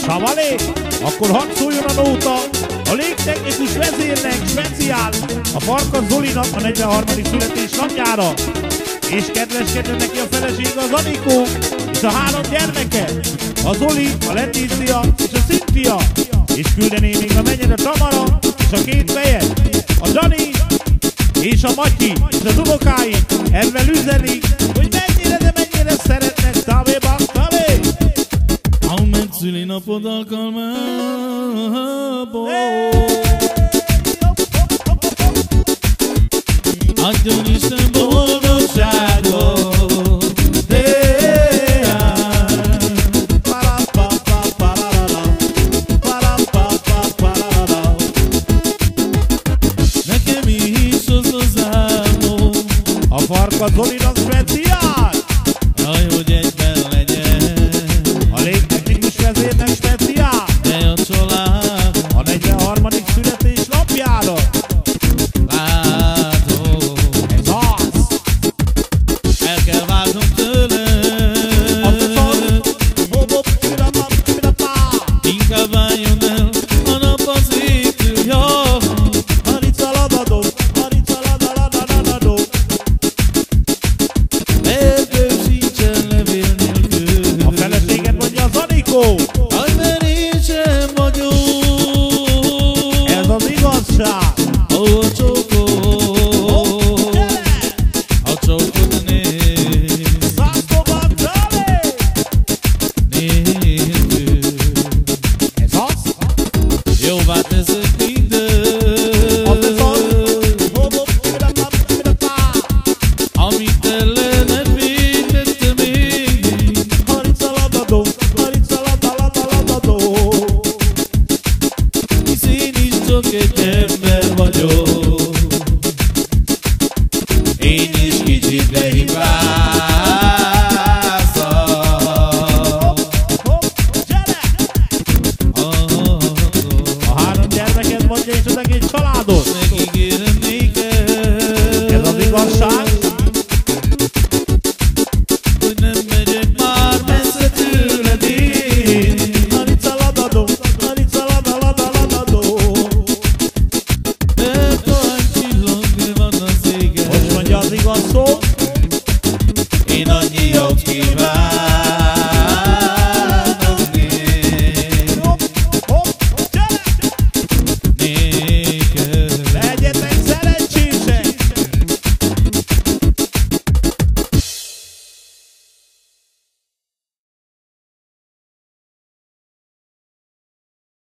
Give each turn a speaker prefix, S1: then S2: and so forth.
S1: Savalé, akkor hadd szóljon a nóta. A légtechnikus vezérnek speciál a Farkas Zolinak a 43. születésnapjára. És kedveskedne neki a feleség az Anikó, és a 3 gyermeke, a Zoli, a Letícia és a Cynthia. És küldené még a mennyire Tamara, és a 2 feje, a Jani, és a Matyi, és az unokái. Ezzel üzenik, hogy mennyire, de mennyire szeretnek Tavé Baktalé.
S2: A megszülinapod alkalmából adjon Isten boldogságot. Nekem is az az álmom,
S1: A Farkas Zolinak speciál,
S2: jaj, hogy egyben legyen
S1: a légtechnikus vezérnek speciál,
S2: de a család.
S1: a 43. születésnapjára.
S2: Látom,
S1: Ez az!
S2: el kell vágnom tőle, inkább álljon el a nap az égtől, ja. Erdő sincsen levél nélkül,
S1: A feleséget mondja az Anikó.
S2: aj, mert én sem vagyok.
S1: Ez az igazság.
S2: Ó, a csókod, a csókod néz,
S1: Szászóban Dali!
S2: néz